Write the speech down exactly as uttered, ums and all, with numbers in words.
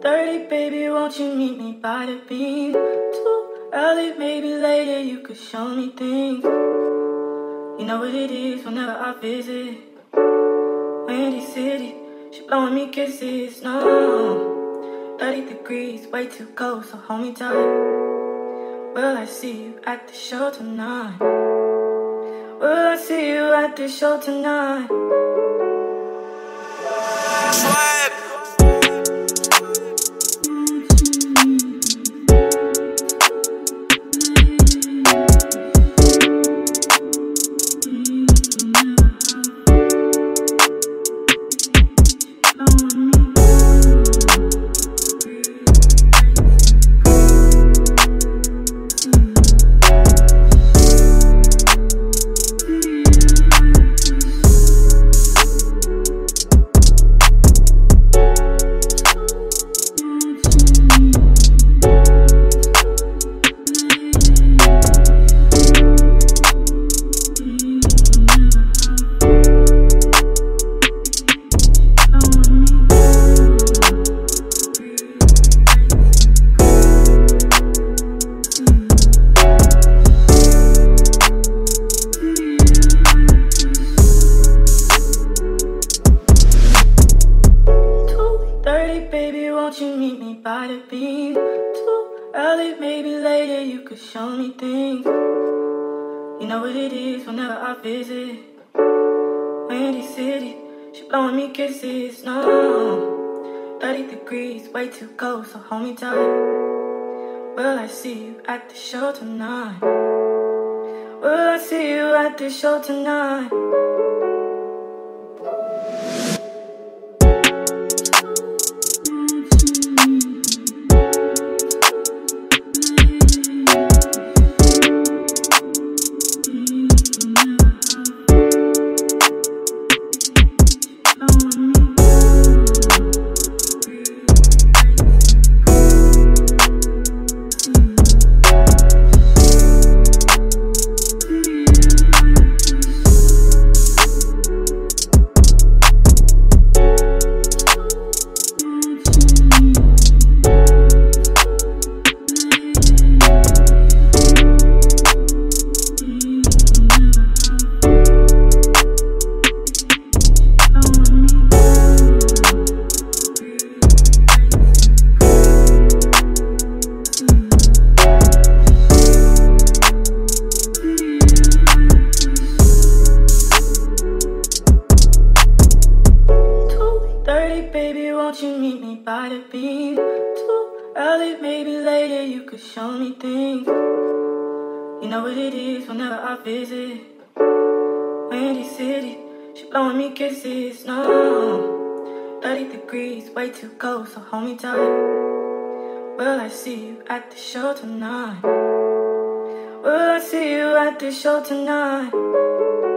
thirty, baby, won't you meet me by the beam? Too early, maybe later, you could show me things. You know what it is whenever I visit Windy City, she blowing me kisses, no. Thirty degrees, way too cold, so hold me tight. Will I see you at the show tonight? Will I see you at the show tonight? Baby, won't you meet me by the beam? Too early, maybe later, you could show me things. You know what it is whenever I visit Windy City, she blowing me kisses, no. Thirty degrees, way too cold, so hold me tight. Will I see you at the show tonight? Will I see you at the show tonight? Baby, won't you meet me by the beam? Too early, maybe later, you could show me things. You know what it is whenever I visit Windy City, she blowing me kisses, no. Thirty degrees, way too cold, so hold me tight. Will I see you at the show tonight? Will I see you at the show tonight?